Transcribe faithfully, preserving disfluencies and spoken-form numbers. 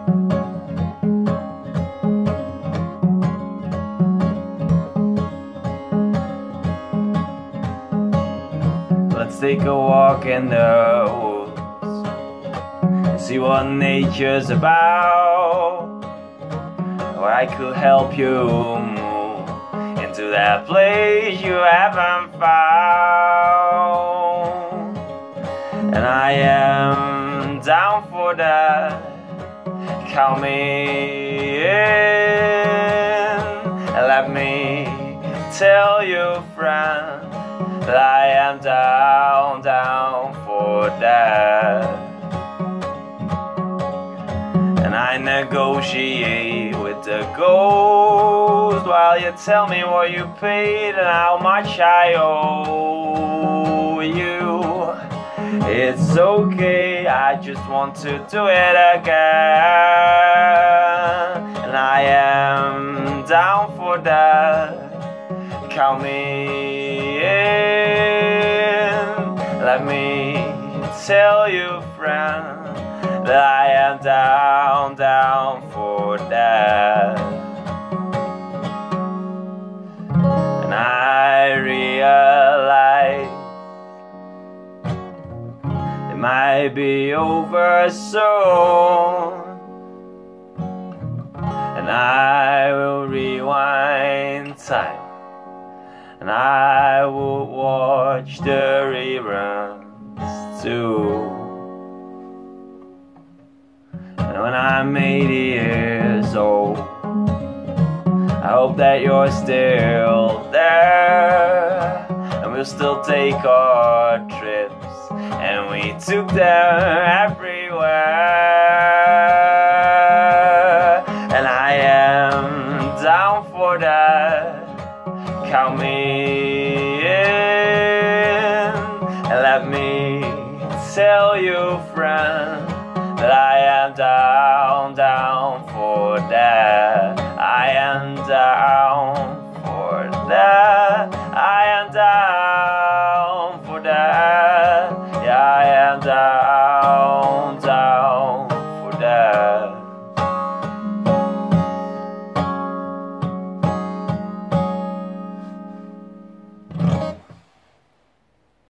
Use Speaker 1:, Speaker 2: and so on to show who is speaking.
Speaker 1: Let's take a walk in the woods and see what nature's about. Or I could help you move into that place you haven't found. And I am down for that. Count me in and let me tell you, friend, that I am down, down for that. And I negotiate with the ghost while you tell me what you paid and how much I owe you. It's okay, I just want to do it again. And I am down for that. Count me in. Let me tell you, friend, that I am down, down for that. And I realize it might be over soon, and I will rewind time, and I will watch the reruns too. And when I'm eighty years old, I hope that you're still there, and we'll still take our trips, and we took them everywhere. And I am down for that. Count me in and let me tell you, friend, that I am down, down for that. I am down